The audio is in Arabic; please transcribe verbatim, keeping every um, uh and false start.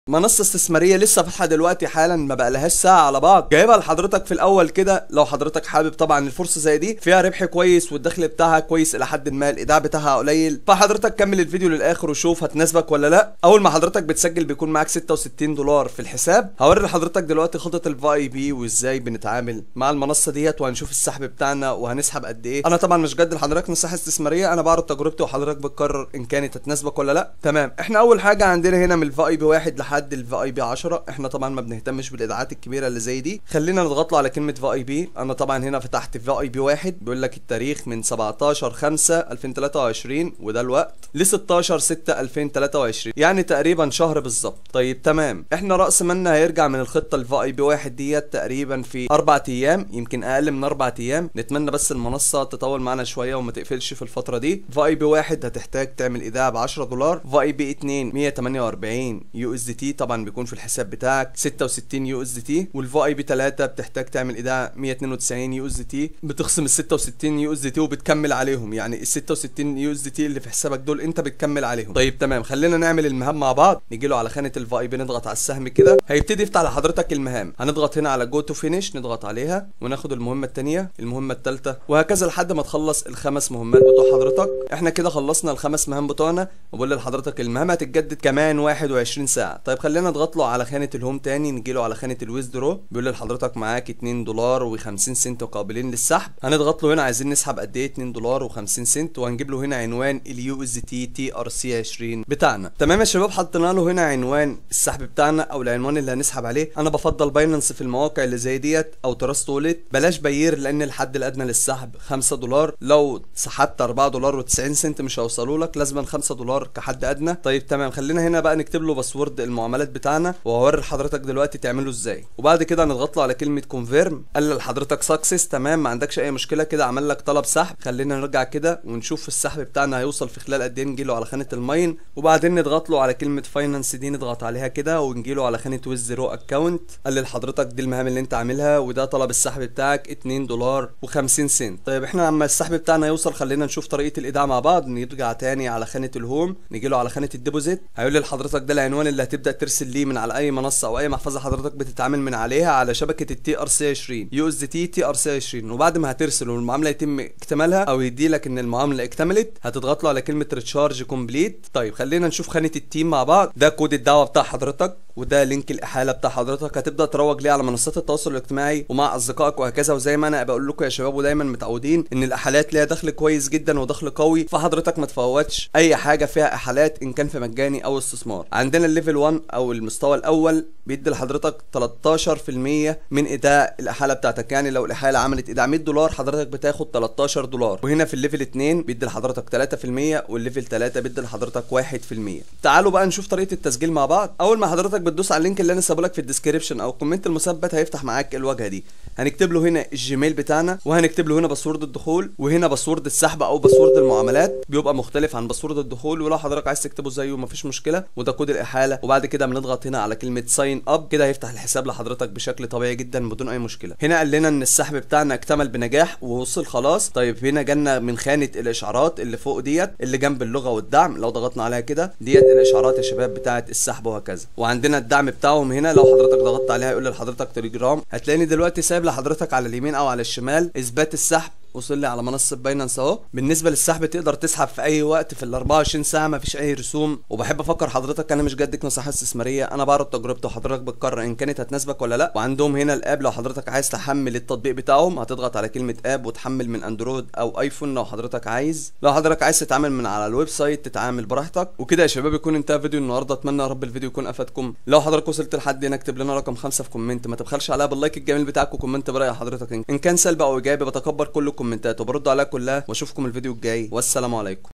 منصة استثمارية لسه فاتحة دلوقتي حالا، ما بقالهاش ساعة على بعض، جايبها لحضرتك في الأول كده. لو حضرتك حابب طبعا الفرصة زي دي فيها ربح كويس والدخل بتاعها كويس إلى حد ما، الإيداع بتاعها قليل، فحضرتك كمل الفيديو للآخر وشوف هتناسبك ولا لأ. أول ما حضرتك بتسجل بيكون معاك ستة وستين دولار في الحساب. هوري لحضرتك دلوقتي خطة الفي اي بي وإزاي بنتعامل مع المنصة ديت، وهنشوف السحب بتاعنا وهنسحب قد إيه. أنا طبعا مش جد لحضرتك نصيحة استثمارية، أنا بعرض تجربتي وحضرتك بتقرر إن كانت هتناسبك ولا لأ. تمام، إحنا أول حاجة عندنا هنا من الفي اي بي واحد لحد الفي اي بي عشرة. احنا طبعا ما بنهتمش بالايداعات الكبيره اللي زي دي، خلينا نضغط له على كلمه في اي بي. انا طبعا هنا فتحت في اي بي واحد، بيقول لك التاريخ من سبعتاشر خمسة ألفين وتلاتة وعشرين وده الوقت ل ستاشر ستة ألفين وتلاتة وعشرين، يعني تقريبا شهر بالظبط. طيب تمام، احنا راس مالنا هيرجع من الخطه الفي اي بي واحد ديت تقريبا في اربع ايام، يمكن اقل من اربع ايام. نتمنى بس المنصه تطول معانا شويه وما تقفلش في الفتره دي. في اي بي واحد هتحتاج تعمل ايداع ب عشرة دولار، في اي بي اتنين مية وتمانية واربعين يو اس دي تي، طبعا بيكون في الحساب بتاعك ستة وستين يو اس دي تي، والفي اي بي تلاتة بتحتاج تعمل ايداع مية واتنين وتسعين يو اس دي تي، بتخصم ال ستة وستين يو اس دي تي وبتكمل عليهم، يعني ال ستة وستين يو اس دي تي اللي في حسابك دول انت بتكمل عليهم. طيب تمام، خلينا نعمل المهام مع بعض. نيجي له على خانه الفي اي بي، نضغط على السهم كده هيبتدي يفتح لحضرتك المهام. هنضغط هنا على جو تو فينيش، نضغط عليها وناخد المهمه الثانيه، المهمه الثالثه، وهكذا لحد ما تخلص الخمس مهمات بتوع حضرتك. احنا كده خلصنا الخمس مهام بتوعنا، وبقول لحضرتك المهام هتتجدد كمان واحد وعشرين ساعه. طيب خلينا نضغط له على خانه الهوم تاني، نيجي له على خانه الويزدرو، بيقول لحضرتك معاك اتنين دولار و50 سنت قابلين للسحب. هنضغط له هنا عايزين نسحب قد ايه، اتنين دولار و50 سنت، وهنجيب له هنا عنوان اليو اس تي تي ار سي عشرين بتاعنا. تمام يا شباب، حطينا له هنا عنوان السحب بتاعنا او العنوان اللي هنسحب عليه. انا بفضل باينانس في المواقع اللي زي ديت او تراست وولت، بلاش باير لان الحد الادنى للسحب خمسة دولار. لو سحبت اربعة دولار و90 سنت مش هيوصلوا لك، لازما خمسة دولار كحد ادنى. طيب تمام، خلينا هنا بقى نكتب له باسورد المعاملات بتاعنا، وهوري لحضرتك دلوقتي تعمله ازاي. وبعد كده هنضغط له على كلمه كونفيرم، قال لحضرتك سكسس. تمام، ما عندكش اي مشكله كده، عمل لك طلب سحب. خلينا نرجع كده ونشوف السحب بتاعنا هيوصل في خلال قد ايه. نجي له على خانه الماين، وبعدين نضغط له على كلمه فاينانس دي، نضغط عليها كده ونجي له على خانه ويزرو اكونت. قال لحضرتك دي المهام اللي انت عاملها، وده طلب السحب بتاعك اتنين دولار و50 سنت. طيب احنا لما السحب بتاعنا يوصل خلينا نشوف طريقه الايداع مع بعض. نرجع تاني على خانه الهوم، نيجي له على خانه الديبوزيت، هيقول لحضرتك ده العنوان اللي هتبدا ترسل ليه من على اي منصه او اي محفظه حضرتك بتتعامل من عليها على شبكه التي ار سي عشرين يو اس دي تي تي ار سي عشرين. وبعد ما هترسل والمعامله يتم اكتمالها او يدي لك ان المعامله اكتملت، هتضغط له على كلمه ريتشارج كومبليت. طيب خلينا نشوف خانه التيم مع بعض. ده كود الدعوه بتاع حضرتك، وده لينك الاحاله بتاع حضرتك، هتبدا تروج ليه على منصات التواصل الاجتماعي ومع اصدقائك وهكذا. وزي ما انا بقول لكم يا شباب، ودايما متعودين ان الاحالات ليها دخل كويس جدا ودخل قوي، فحضرتك ما تفوتش اي حاجه فيها احالات ان كان في مجاني او استثمار. عندنا الليفل واحد او المستوى الاول بيدي لحضرتك تلتاشر في المية من ايداع الاحاله بتاعتك، يعني لو الاحاله عملت ايداع مية دولار حضرتك بتاخد تلتاشر دولار. وهنا في الليفل اتنين بيدي لحضرتك تلاتة في المية، والليفل تلاتة بيدي لحضرتك واحد في المية. تعالوا بقى نشوف طريقه التسجيل مع بعض. اول ما حضرتك بتدوس على اللينك اللي انا سايبه لك في الديسكربشن او الكومنت المثبت، هيفتح معاك الواجهه دي. هنكتب له هنا الجيميل بتاعنا، وهنكتب له هنا باسورد الدخول، وهنا باسورد السحب او باسورد المعاملات بيبقى مختلف عن باسورد الدخول، ولو حضرتك عايز تكتبه زيه مفيش مشكله، وده كود الاحاله. وبعد كده بنضغط هنا على كلمه ساين اب، كده هيفتح الحساب لحضرتك بشكل طبيعي جدا بدون اي مشكله. هنا قال لنا ان السحب بتاعنا اكتمل بنجاح ووصل خلاص. طيب هنا جالنا من خانه الاشعارات اللي فوق ديت اللي جنب اللغه والدعم، لو ضغطنا عليها كده ديت الاشعارات يا شباب بتاعه السحب وهكذا. وعندنا الدعم بتاعهم هنا، لو حضرتك ضغطت عليها يقول لحضرتك تليجرام. هتلاقيني دلوقتي سايب لحضرتك على اليمين او على الشمال اثبات السحب، وصل لي على منصه باينانس اهو. بالنسبه للسحب تقدر تسحب في اي وقت في ال اربعة وعشرين ساعه، مفيش اي رسوم. وبحب افكر حضرتك انا مش جدك نصيحه استثماريه، انا بعرض تجربتي وحضرتك بتقرر ان كانت هتناسبك ولا لا. وعندهم هنا الاب، لو حضرتك عايز تحمل التطبيق بتاعهم هتضغط على كلمه اب وتحمل من اندرويد او ايفون لو حضرتك عايز. لو حضرتك عايز تتعامل من على الويب سايت تتعامل براحتك. وكده يا شباب يكون انتهى فيديو النهارده، اتمنى يا رب الفيديو يكون افادكم. لو حضرتك وصلت لحد هنا اكتب لنا رقم خمسة في كومنت، ما تبخلش عليها باللايك الجميل بتاعك وكومنت براي حضرتك، ان كان سلبي او ايجابي بتكبر كل الكومنتات وبرد عليها كلها. واشوفكم الفيديو الجاي، والسلام عليكم.